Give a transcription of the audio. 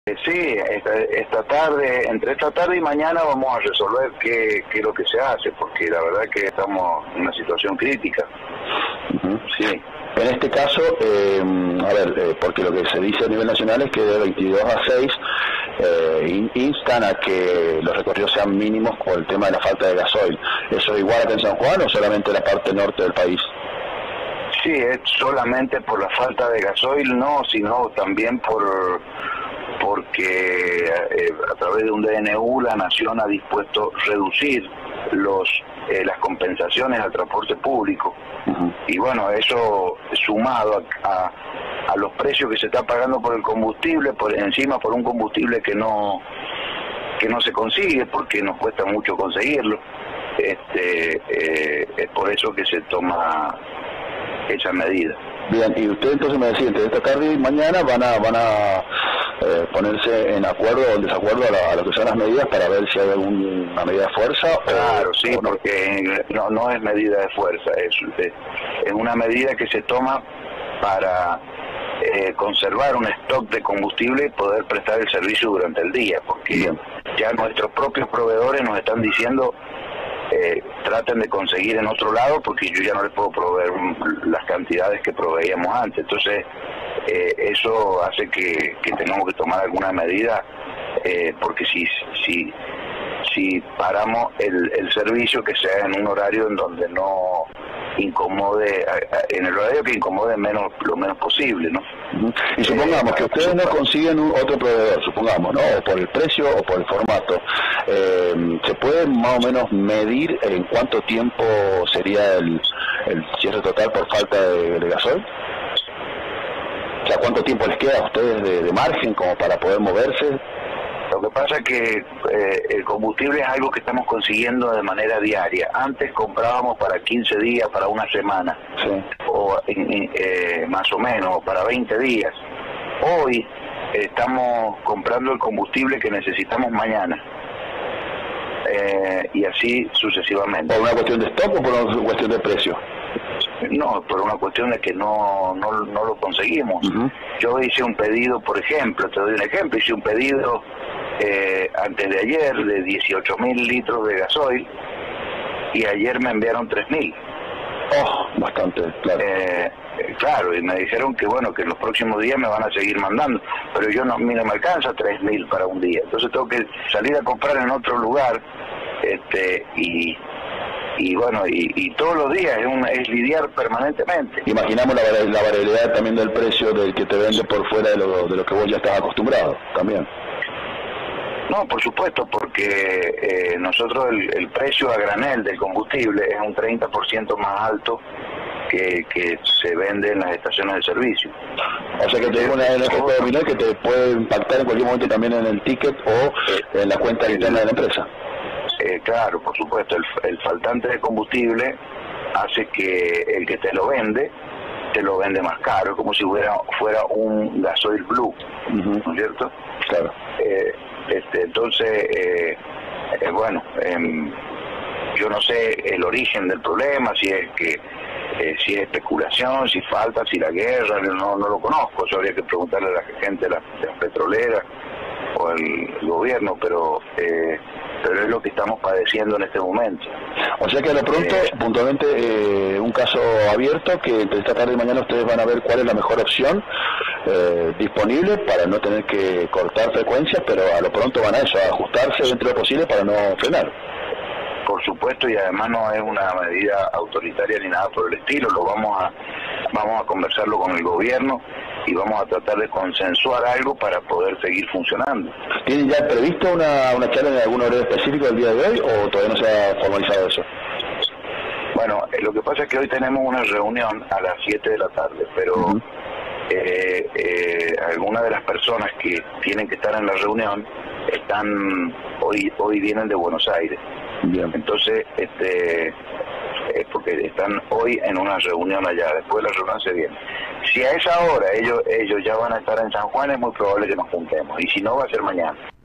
Sí, esta tarde, entre esta tarde y mañana vamos a resolver qué es lo que se hace, porque la verdad que estamos en una situación crítica. Sí. En este caso, porque lo que se dice a nivel nacional es que de 22 a 6 instan a que los recorridos sean mínimos por el tema de la falta de gasoil. ¿Eso es igual acá en San Juan o solamente la parte norte del país? Sí, es solamente por la falta de gasoil, no, sino también porque a través de un DNU la Nación ha dispuesto reducir las compensaciones al transporte público. Y bueno, eso sumado a los precios que se está pagando por el combustible, por un combustible que no se consigue porque nos cuesta mucho conseguirlo, es por eso que se toma esa medida. Bien, y usted entonces me decía, entre esta tarde y mañana van a ponerse en acuerdo o en desacuerdo a lo que son las medidas para ver si hay alguna medida de fuerza. Claro, sí, porque no es medida de fuerza, es una medida que se toma para conservar un stock de combustible y poder prestar el servicio durante el día, porque ya nuestros propios proveedores nos están diciendo traten de conseguir en otro lado porque yo ya no les puedo proveer las cantidades que proveíamos antes. Entonces eso hace que tengamos que tomar alguna medida, porque si paramos el servicio, que sea en un horario en donde no incomode, en el horario que incomode lo menos posible, ¿no? Y supongamos que ustedes no consiguen otro proveedor, supongamos, ¿no? O por el precio o por el formato. ¿Se puede más o menos medir en cuánto tiempo sería el cierre total por falta de gasoil? O sea, ¿cuánto tiempo les queda a ustedes de margen como para poder moverse? Lo que pasa es que el combustible es algo que estamos consiguiendo de manera diaria. Antes comprábamos para 15 días, para una semana, sí, o más o menos, para 20 días. Hoy estamos comprando el combustible que necesitamos mañana. Y así sucesivamente. ¿Por una cuestión de stock o por una cuestión de precio? No, por una cuestión de que no lo conseguimos. Yo hice un pedido, por ejemplo, te doy un ejemplo, hice un pedido antes de ayer de 18.000 litros de gasoil y ayer me enviaron 3.000. Oh, bastante, claro. Claro, y me dijeron que bueno, que en los próximos días me van a seguir mandando, pero a mí no me alcanza 3.000 para un día, entonces tengo que salir a comprar en otro lugar, y bueno, y todos los días es lidiar permanentemente. Imaginamos la variabilidad también del precio del que te vende por fuera de lo que vos ya estás acostumbrado, también. No, por supuesto, porque nosotros el precio a granel del combustible es un 30% más alto que se vende en las estaciones de servicio. O sea que te digo un efecto dominó que te puede impactar en cualquier momento también en el ticket o en la cuenta interna de la empresa. Claro, por supuesto, el faltante de combustible hace que el que te lo vende más caro, como si fuera un gasoil blue, ¿no es cierto? Claro. Entonces, bueno, yo no sé el origen del problema, si es especulación, si falta, si la guerra, no lo conozco. Eso habría que preguntarle a la gente de las petroleras o al gobierno, pero es lo que estamos padeciendo en este momento. O sea que a lo pronto, puntualmente, un caso abierto, que entre esta tarde y mañana ustedes van a ver cuál es la mejor opción disponible para no tener que cortar frecuencias, pero a lo pronto van a ajustarse dentro de lo posible para no frenar. Por supuesto, y además no es una medida autoritaria ni nada por el estilo, vamos a conversarlo con el gobierno y vamos a tratar de consensuar algo para poder seguir funcionando. ¿Tienen ya previsto una charla en algún horario específico el día de hoy o todavía no se ha formalizado eso? Bueno, lo que pasa es que hoy tenemos una reunión a las 7 de la tarde, pero algunas de las personas que tienen que estar en la reunión hoy vienen de Buenos Aires. Bien. Entonces, porque están hoy en una reunión allá, después de la reunión se viene. Si a esa hora ellos ya van a estar en San Juan, es muy probable que nos juntemos, y si no, va a ser mañana.